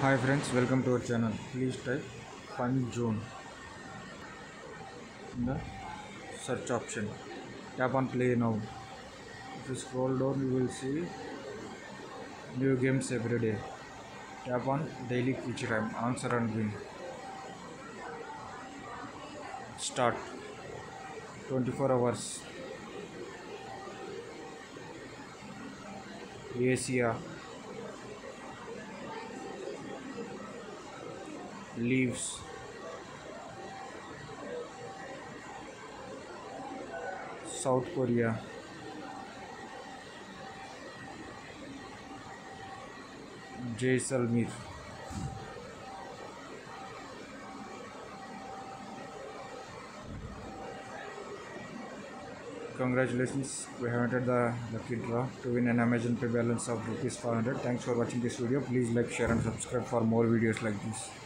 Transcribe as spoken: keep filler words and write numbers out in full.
Hi friends, welcome to our channel. Please type Fun Zone in the search option. Tap on play now. If you scroll down, you will see new games every day. Tap on daily quiz time, answer and win. Start twenty-four hours. Asia leaves. South Korea. Jaisalmer. Congratulations, we have entered the lucky draw to win an Amazon Pay balance of rupees five hundred. Thanks for watching this video. Please like, share and subscribe for more videos like this.